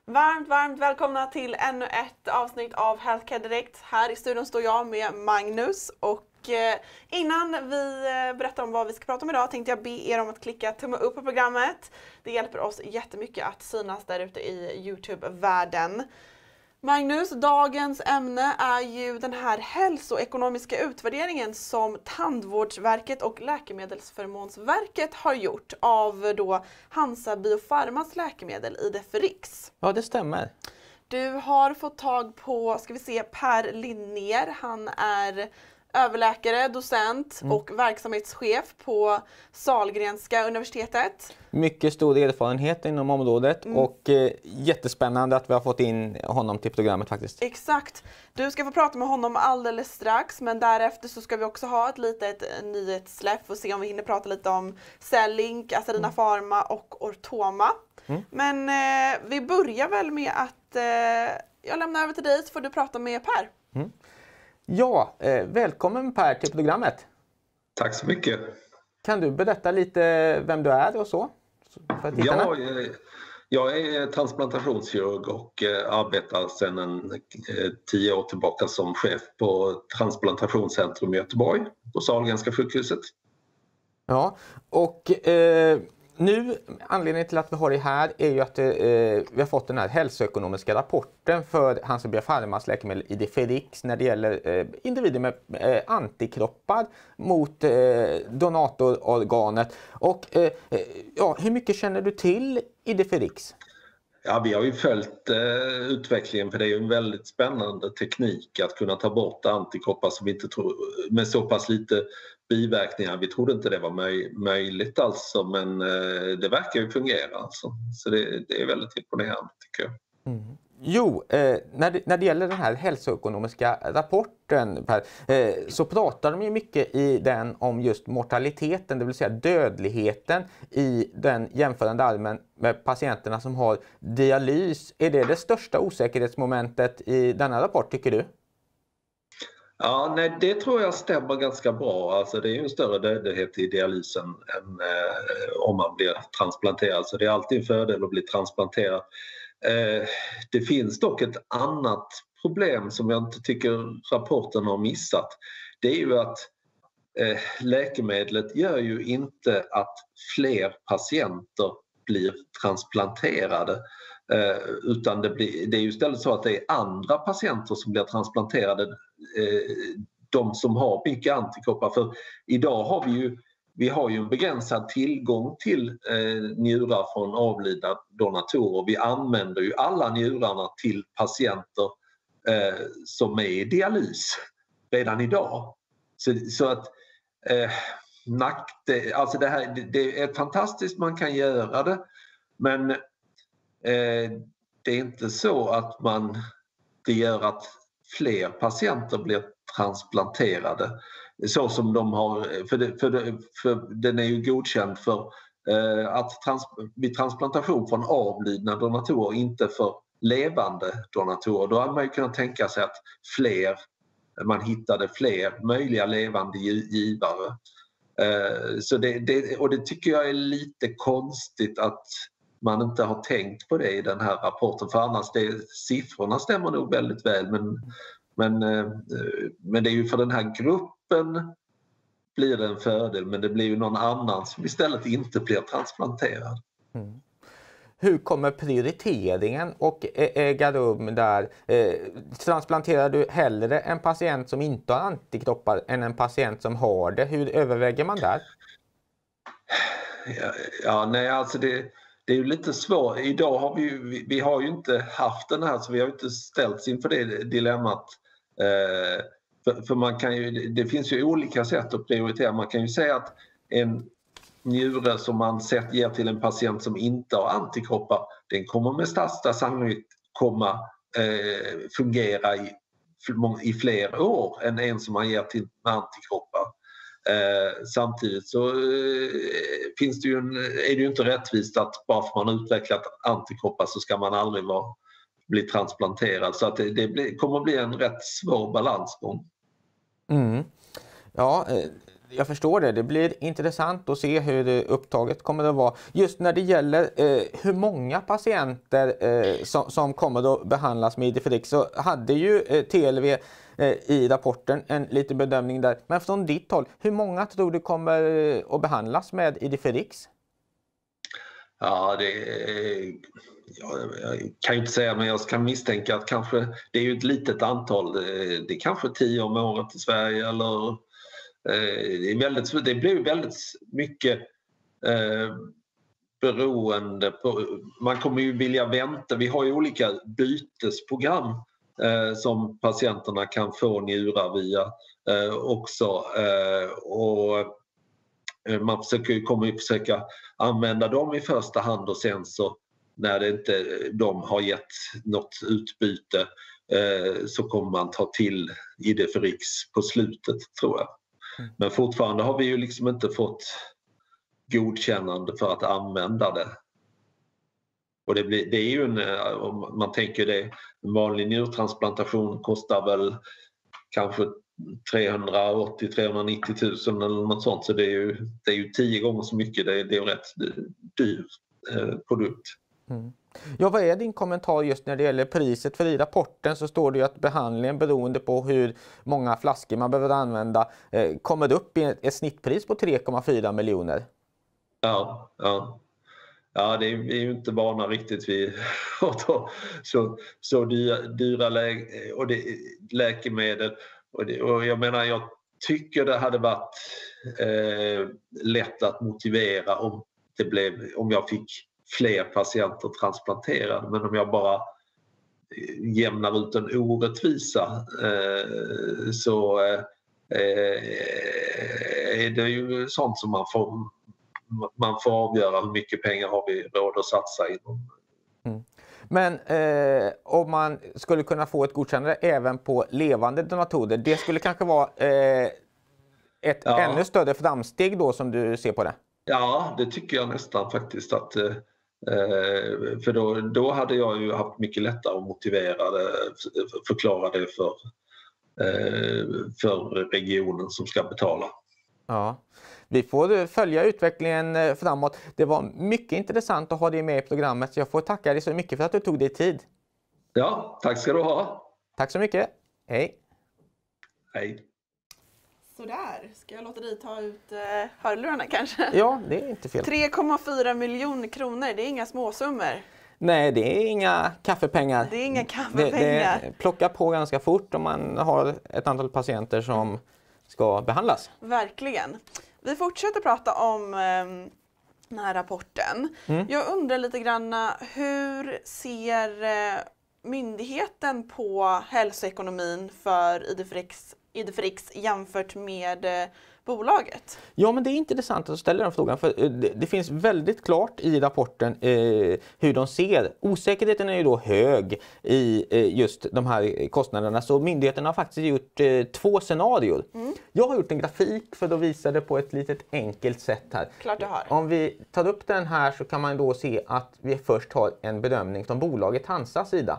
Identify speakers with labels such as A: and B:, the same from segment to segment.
A: Varmt välkomna till ännu ett avsnitt av Healthcare Direkt. Här i studion står jag med Magnus och innan vi berättar om vad vi ska prata om idag tänkte jag be er om att klicka tumme upp på programmet. Det hjälper oss jättemycket att synas där ute i YouTube-världen. Magnus, dagens ämne är ju den här hälsoekonomiska utvärderingen som Tandvårdsverket och Läkemedelsförmånsverket har gjort av då Hansa Biofarmas läkemedel Idefirix.
B: Ja, det stämmer.
A: Du har fått tag på, ska vi se, Per Linnér. Han är överläkare, docent och verksamhetschef på Sahlgrenska universitetet.
B: Mycket stor erfarenhet inom området och jättespännande att vi har fått in honom till programmet faktiskt.
A: Exakt. Du ska få prata med honom alldeles strax, men därefter så ska vi också ha ett litet nyhetssläpp och se om vi hinner prata lite om Cellink, Acerina Pharma och Ortoma. Men vi börjar väl med att jag lämnar över till dig så får du prata med Per.
B: Ja, välkommen Per till programmet.
C: Tack så mycket.
B: Kan du berätta lite vem du är och så?
C: Ja, jag är transplantationskirurg och arbetar sedan 10 år tillbaka som chef på Transplantationscentrum i Göteborg på Sahlgrenska sjukhuset.
B: Ja, och nu, anledningen till att vi har det här är ju att vi har fått den här hälsoekonomiska rapporten för Hansa Biofarmas läkemedel Idefirix när det gäller individer med antikroppar mot donatororganet. Och hur mycket känner du till Idefirix?
C: Ja, vi har ju följt utvecklingen, för det är ju en väldigt spännande teknik att kunna ta bort antikroppar som vi inte tror, med så pass lite biverkningar. Vi trodde inte det var möjligt alltså, men det verkar ju fungera alltså. Så det är väldigt imponerande tycker jag.
B: Jo, när det gäller den här hälsoekonomiska rapporten Per, så pratar de ju mycket i den om just mortaliteten, det vill säga dödligheten i den jämförande armen med patienterna som har dialys. Är det största osäkerhetsmomentet i denna rapport tycker du?
C: Ja, nej, det tror jag stämmer ganska bra. Alltså, det är ju en större dödlighet i dialysen än om man blir transplanterad. Så det är alltid en fördel att bli transplanterad. Det finns dock ett annat problem som jag inte tycker rapporten har missat. Det är ju att läkemedlet gör ju inte att fler patienter blir transplanterade. Utan det är ju istället så att det är andra patienter som blir transplanterade, de som har mycket antikroppar. För idag har vi har ju en begränsad tillgång till njurar från avlidna donatorer. Vi använder ju alla njurarna till patienter som är i dialys redan idag. Så att alltså det är fantastiskt, man kan göra det, men det är inte så att det gör att fler patienter blir transplanterade så som de har, för den är ju godkänd för vid transplantation från avlidna donatorer, inte för levande donatorer. Då hade man ju kunnat tänka sig att man hittade fler möjliga levande givare. Så det tycker jag är lite konstigt att man inte har tänkt på det i den här rapporten, för annars siffrorna stämmer nog väldigt väl, men det är ju för den här gruppen blir det en fördel, men det blir ju någon annan som istället inte blir transplanterad.
B: Hur kommer prioriteringen att äga rum där? Transplanterar du hellre en patient som inte har antikroppar än en patient som har det? Hur överväger man där?
C: Alltså det är ju lite svårt. Idag har vi har ju inte haft den här, så vi har inte ställts inför det dilemmat. För det finns ju olika sätt att prioritera. Man kan ju säga att en njure som man ger till en patient som inte har antikroppar, den kommer med största sannolikhet fungera i fler år än en som man ger till med antikroppar. Samtidigt så är det ju inte rättvist att bara för man har utvecklat antikroppar så ska man aldrig bli transplanterad. Så att det kommer att bli en rätt svår balansgång.
B: Ja, Jag förstår det. Det blir intressant att se hur upptaget kommer att vara. Just när det gäller hur många patienter som kommer att behandlas med Idefirix, så hade ju TLV i rapporten en liten bedömning där. Men från ditt håll, hur många tror du kommer att behandlas med Idefirix?
C: Ja, jag kan ju inte säga, men jag kan misstänka att kanske det är ju ett litet antal. Det är kanske 10 om året i Sverige, eller det blir väldigt mycket beroende på. Man kommer ju vilja vänta. Vi har ju olika bytesprogram som patienterna kan få njurar via också, och man kommer ju försöka använda dem i första hand, och sen så när det inte de har gett något utbyte så kommer man ta till Idefirix på slutet, tror jag. Men fortfarande har vi ju liksom inte fått godkännande för att använda det. Och det är ju om man tänker det, en vanlig njurtransplantation kostar väl kanske 380-390 000 eller något sånt, så det är ju 10 gånger så mycket. Det är en rätt dyr produkt.
B: Mm. Ja, vad är din kommentar just när det gäller priset? För i rapporten så står det ju att behandlingen, beroende på hur många flaskor man behöver använda, kommer upp i ett snittpris på 3,4 miljoner.
C: Ja, det är ju inte vana riktigt vid att ta så dyra läkemedel. Och jag menar, jag tycker det hade varit lätt att motivera om jag fick fler patienter transplanterade. Men om jag bara jämnar ut en orättvisa så är det ju sånt som man får avgöra hur mycket pengar har vi råd att satsa inom.
B: Men om man skulle kunna få ett godkännande även på levande donatorer, det skulle kanske vara ett ännu större framsteg då, som du ser på det? Ja,
C: det tycker jag nästan faktiskt. För då hade jag ju haft mycket lättare att motivera det, förklara det för regionen som ska betala.
B: Ja. Vi får följa utvecklingen framåt. Det var mycket intressant att ha dig med i programmet, så jag får tacka dig så mycket för att du tog dig tid.
C: Ja, tack ska du ha.
B: Tack så mycket. Hej.
C: Hej.
A: Sådär, ska jag låta dig ta ut hörlurarna kanske?
B: Ja, det är inte fel.
A: 3,4 miljoner kronor, det är inga småsummor.
B: Nej, det är inga kaffepengar.
A: Det är inga kaffepengar.
B: Det plockar på ganska fort om man har ett antal patienter som ska behandlas.
A: Verkligen. Vi fortsätter prata om den här rapporten. Jag undrar lite grann, hur ser myndigheten på hälsoekonomin för Idefirix jämfört med bolaget?
B: Ja, men det är intressant att ställa den frågan, för det finns väldigt klart i rapporten hur de ser. Osäkerheten är ju då hög i just de här kostnaderna, så myndigheten har faktiskt gjort 2 scenarier. Jag har gjort en grafik för att visa det på ett litet enkelt sätt här.
A: Klart du har.
B: Om vi tar upp den här så kan man då se att vi först har en bedömning från bolaget Hansas sida.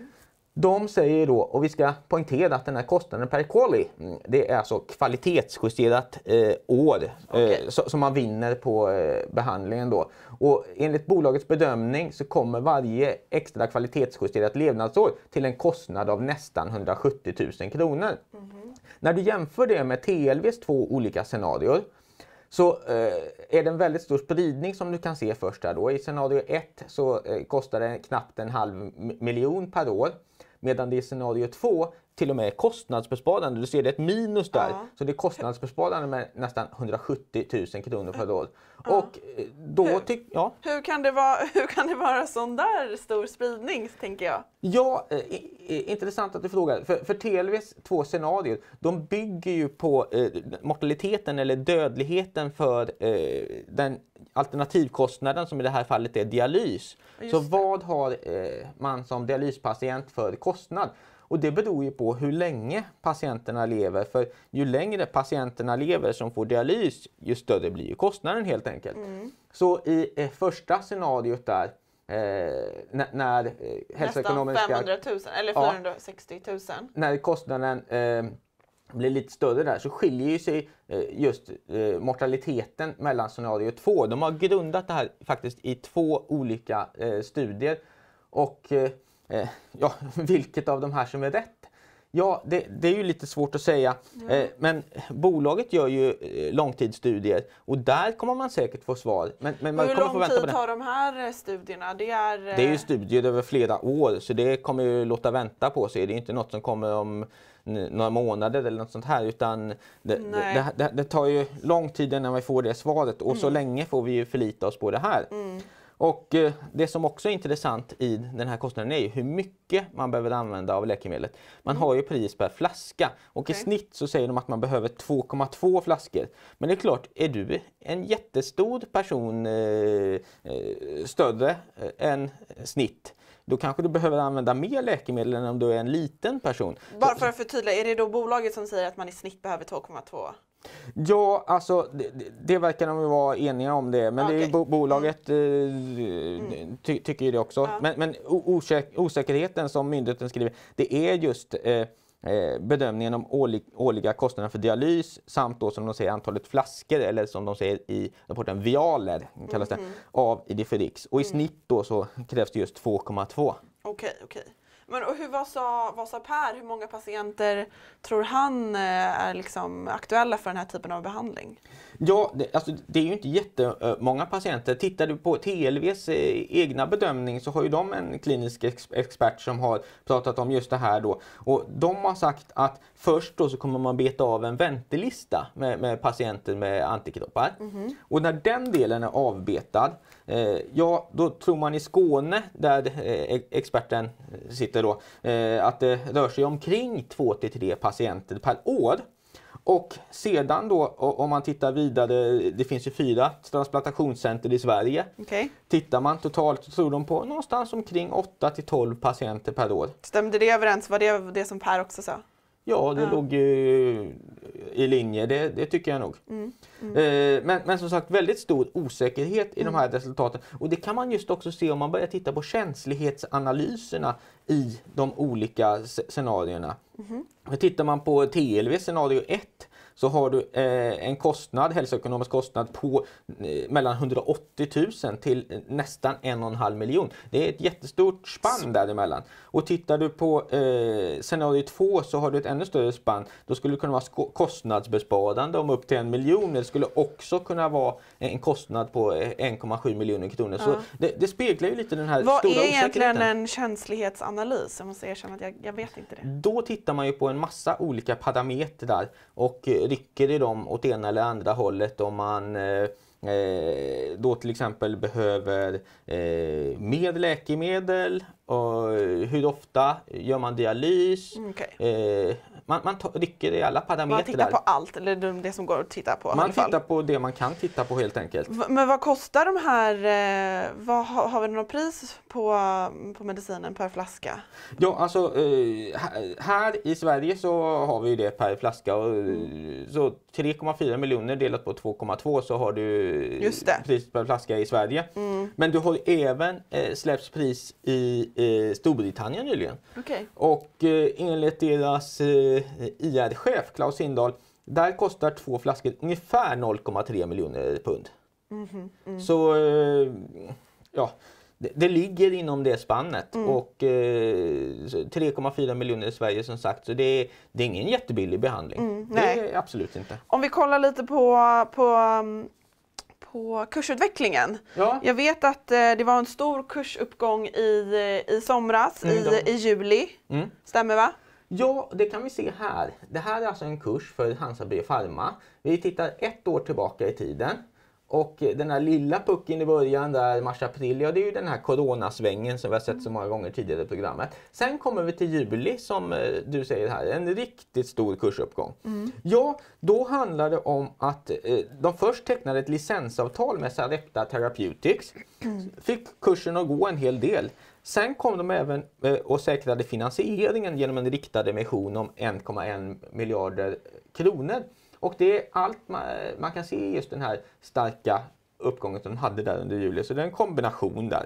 B: De säger då, och vi ska poängtera att den här kostnaden per quali, det är alltså kvalitetsjusterat år som man vinner på behandlingen då. Och enligt bolagets bedömning så kommer varje extra kvalitetsjusterat levnadsår till en kostnad av nästan 170 000 kronor. När du jämför det med TLVs 2 olika scenarier, så är det en väldigt stor spridning som du kan se först här då. I scenario 1 så kostar det knappt 500 000 per år. Medan det i scenario 2 till och med är kostnadsbesparande. Du ser det ett minus där. Ja. Så det är kostnadsbesparande med nästan 170 000 kronor per år. Ja. Och då
A: hur kan det vara sån där stor spridning, tänker jag?
B: Ja, intressant att du frågar. För TLVs 2 scenarier, de bygger ju på mortaliteten eller dödligheten för den alternativkostnaden som i det här fallet är dialys. Så vad har man som dialyspatient för kostnad? Och det beror ju på hur länge patienterna lever. För ju längre patienterna lever som får dialys, ju större blir ju kostnaden helt enkelt. Så i första scenariot där, när hälsoekonomiska...
A: Nästan 500 000 eller 460 000.
B: När kostnaden blir lite större där, så skiljer ju sig just mortaliteten mellan scenario 2. De har grundat det här faktiskt i 2 olika studier. Och ja, vilket av de här som är rätt? Ja, det är ju lite svårt att säga. Men bolaget gör ju långtidsstudier och där kommer man säkert få svar. Men man
A: hur
B: kommer få vänta på
A: lång tid
B: det.
A: tar de här studierna? Det är
B: ju studier över flera år, så det kommer ju låta vänta på sig. Det är inte något som kommer om några månader eller något sånt här, utan det tar ju lång tid innan vi får det svaret, och så länge får vi ju förlita oss på det här. Och det som också är intressant i den här kostnaden är ju hur mycket man behöver använda av läkemedlet. Man har ju pris per flaska, och i snitt så säger de att man behöver 2,2 flaskor. Men det är klart, är du en jättestor person, större än snitt, då kanske du behöver använda mer läkemedel än om du är en liten person.
A: Bara för att förtydliga, är det då bolaget som säger att man i snitt behöver 2,2?
B: Ja, alltså det verkar de vara eniga om det, men det är ju bolaget tycker ju det också. Men osäkerheten som myndigheten skriver, det är just bedömningen om årliga kostnader för dialys, samt då som de säger antalet flaskor, eller som de säger i rapporten vialer kallas det, av Idifirix. Och i snitt då så krävs det just 2,2.
A: Okej. Men och vad sa Per? Hur många patienter tror han är liksom aktuella för den här typen av behandling?
B: Ja, det är ju inte jättemånga patienter. Tittar du på TLVs egna bedömning, så har ju de en klinisk expert som har pratat om just det här då. Och de har sagt att först då så kommer man beta av en väntelista med patienter med antikroppar. Och när den delen är avbetad, ja, då tror man i Skåne, där experten sitter då, att det rör sig omkring 2-3 patienter per år. Och sedan då, om man tittar vidare, det finns ju 4 transplantationscenter i Sverige. Tittar man totalt så tror de på någonstans omkring 8-12 patienter per år.
A: Stämde det överens? Var det som Per också sa?
B: Ja, det låg ju i linje, det tycker jag nog. Men som sagt, väldigt stor osäkerhet i de här resultaten. Och det kan man just också se om man börjar titta på känslighetsanalyserna i de olika scenarierna. Tittar man på TLV scenario 1, så har du en hälsoekonomisk kostnad på mellan 180 000 till nästan 1,5 miljon. Det är ett jättestort spann däremellan. Och tittar du på scenario 2, så har du ett ännu större spann. Då skulle det kunna vara kostnadsbesparande om upp till 1 miljon. Det skulle också kunna vara en kostnad på 1,7 miljoner kronor. Så det speglar ju lite den här stora osäkerheten.
A: Vad är egentligen en känslighetsanalys? Jag måste erkänna att jag vet inte det.
B: Då tittar man ju på en massa olika parametrar och rycker i dem åt ena eller andra hållet, om man då till exempel behöver mer läkemedel, och hur ofta gör man dialys. Man rycker i alla parametrar.
A: Man tittar på allt, eller det som går att titta på.
B: Man tittar på det man kan titta på helt enkelt.
A: Men vad kostar de här, har vi något pris på medicinen per flaska?
B: Ja, alltså här i Sverige så har vi det per flaska, och så 3,4 miljoner delat på 2,2, så har du pris per flaska i Sverige. Men du har även släpps pris i Storbritannien nyligen. Och enligt deras IR-chef Claus Sindahl, där kostar 2 flaskor ungefär 0,3 miljoner pund. Så ja, det ligger inom det spannet. Och 3,4 miljoner i Sverige som sagt, så det är ingen jättebillig behandling. Det är absolut inte.
A: Om vi kollar lite på kursutvecklingen. Jag vet att det var en stor kursuppgång i somras, i juli. Stämmer va?
B: Ja, det kan vi se här. Det här är alltså en kurs för Hansa Biopharma. Vi tittar 1 år tillbaka i tiden. Och den här lilla pucken i början där, mars-april, ja, det är ju den här coronasvängen som vi har sett så många gånger tidigare i programmet. Sen kommer vi till juli, som du säger här, en riktigt stor kursuppgång. Ja, då handlar det om att de först tecknade ett licensavtal med Sarepta Therapeutics. Fick kursen att gå en hel del. Sen kom de även och säkrade finansieringen genom en riktad emission om 1,1 miljarder kronor. Och det är allt man kan se just den här starka uppgången som de hade där under juli. Så det är en kombination där.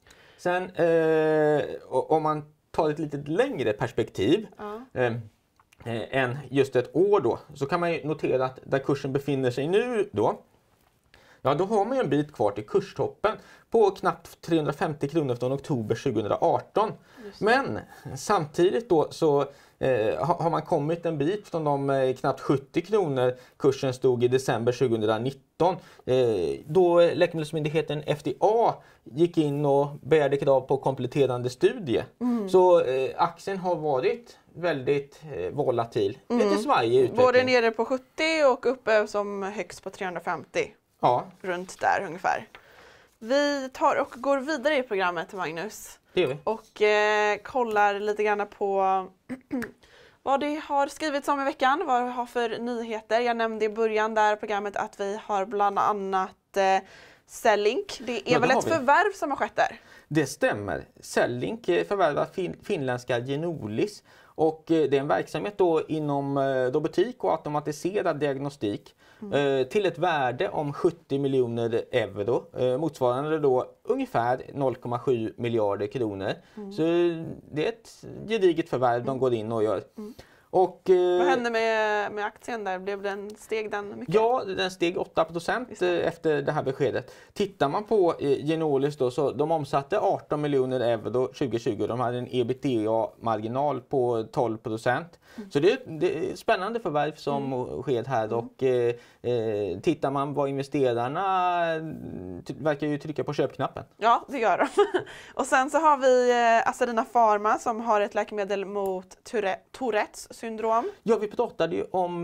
B: Sen om man tar ett lite längre perspektiv än just ett år då, så kan man ju notera att där kursen befinner sig nu då, ja, då har man ju en bit kvar till kurstoppen på knappt 350 kronor från oktober 2018. Men samtidigt då så har man kommit en bit från de knappt 70 kronor kursen stod i december 2019. Då Läkemedelsmyndigheten FDA gick in och begärde krav på kompletterande studie. Så aktien har varit väldigt volatil. Lite svajig utveckling.
A: Både nere på 70 och uppe som högst på 350.
B: Ja.
A: Runt där ungefär. Vi tar och går vidare i programmet, Magnus.
B: Det gör vi.
A: Och kollar lite grann på vad det har skrivits om i veckan. Vad vi har för nyheter. Jag nämnde i början där programmet att vi har bland annat Cellink. Det är väl ett förvärv som har skett där?
B: Det stämmer. Cellink förvärvar finländska Genolis. Och det är en verksamhet då inom robotik och automatiserad diagnostik till ett värde om 70 miljoner euro, motsvarande då ungefär 0,7 miljarder kronor. Så det är ett gediget förvärv de går in och gör. Och,
A: vad hände med aktien där? Steg den mycket?
B: Ja, den steg 8% efter det här beskedet. Tittar man på Genolis då, så de omsatte 18 miljoner euro 2020. De hade en EBITDA-marginal på 12%. Så det är ett spännande förvärv som sker här. Och tittar man på investerarna verkar ju trycka på köpknappen.
A: Ja, det gör de. Och sen så har vi Acerina Pharma som har ett läkemedel mot Tourettes syndrom.
B: Ja, vi pratade ju om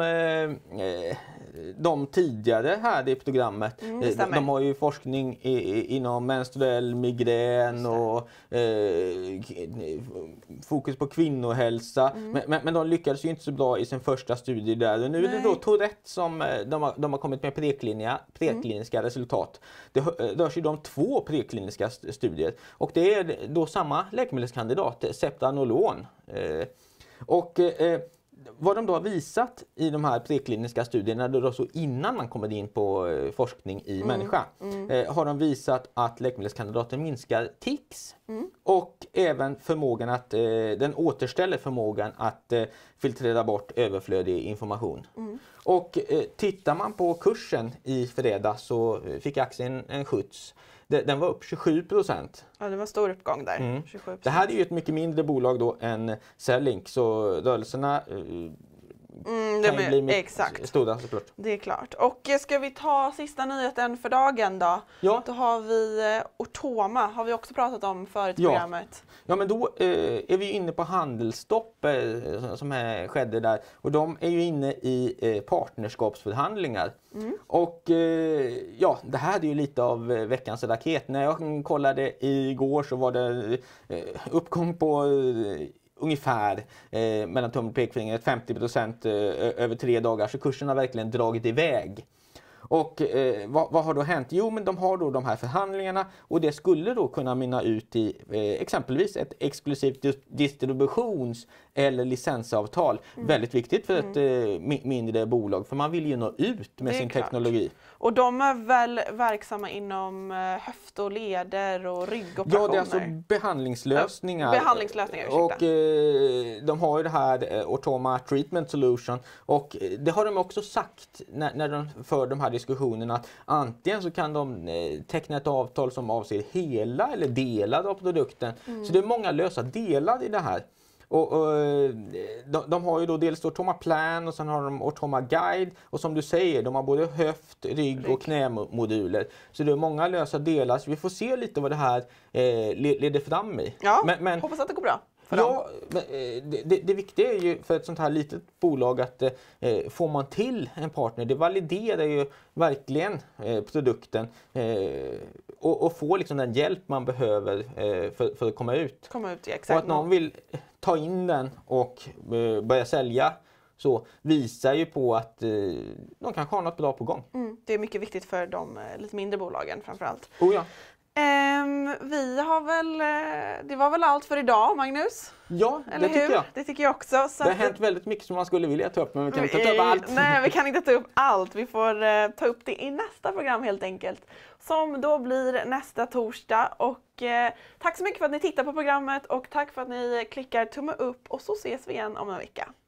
B: de tidigare här i programmet. De har ju forskning inom menstruell migrän och fokus på kvinnohälsa. Men de lyckades ju inte så bra i sin första studie där. Och nu är det då Tourette som de har kommit med prekliniska resultat. Det rör sig om 2 prekliniska studier. Och det är då samma läkemedelskandidat, Septanolon. Och vad de då har visat i de här prekliniska studierna, då så innan man kommer in på forskning i människa, har de visat att läkemedelskandidaten minskar tics och även förmågan att, den återställer förmågan att filtrera bort överflödig information. Och tittar man på kursen i fredag så fick aktien en skjuts. Den var upp 27%.
A: Ja, det var stor uppgång där. 27%.
B: Det här är ju ett mycket mindre bolag då än Cellink, så rörelserna kan ju bli mycket stora såklart.
A: Det är klart. Och ska vi ta sista nyheten för dagen då?
B: Ja.
A: Då har vi Ortoma, har vi också pratat om förut i programmet.
B: Ja, men då är vi inne på handelsstopp som skedde där. Och de är ju inne i partnerskapsförhandlingar. Och ja, det här är ju lite av veckans raket. När jag kollade igår så var det uppgång på ungefär mellan tummen och pekfingret 50% över 3 dagar. Så kursen har verkligen dragit iväg. Och vad har då hänt? Jo, men de har då de här förhandlingarna och det skulle då kunna mynna ut i exempelvis ett exklusivt distributions- eller licensavtal. Väldigt viktigt för ett mindre bolag, för man vill ju nå ut med sin teknologi.
A: Och de är väl verksamma inom höft och leder och ryggoperationer?
B: Ja, det är alltså behandlingslösningar.
A: Behandlingslösningar, ursäkta.
B: Och de har ju det här Ortoma Treatment Solution. Och det har de också sagt när de för de här diskussionerna, att antingen så kan de teckna ett avtal som avser hela eller delar av produkten. Så det är många lösa delar i det här. Och de har ju då dels Ortoma Plan och sen har de Ortoma Guide, och som du säger, de har både höft, rygg och knämoduler. Så det är många lösa delar, så vi får se lite vad det här leder fram i.
A: Ja, men hoppas att det går bra.
B: Ja, det viktiga är ju för ett sånt här litet bolag att får man till en partner, det validerar ju verkligen produkten och får liksom den hjälp man behöver för att komma ut.
A: Exakt.
B: Och att någon vill ta in den och börja sälja, så visar ju på att de kanske har något bra på gång.
A: Det är mycket viktigt för de lite mindre bolagen framförallt.
B: Oh ja.
A: Vi har det var väl allt för idag, Magnus?
B: Ja, det tycker jag.
A: Det tycker jag också. Så
B: det har hänt väldigt mycket som man skulle vilja ta upp, men vi kan inte ta upp allt.
A: Nej, vi kan inte ta upp allt. Vi får ta upp det i nästa program helt enkelt. Som då blir nästa torsdag. Och tack så mycket för att ni tittar på programmet och tack för att ni klickar tumme upp, och så ses vi igen om en vecka.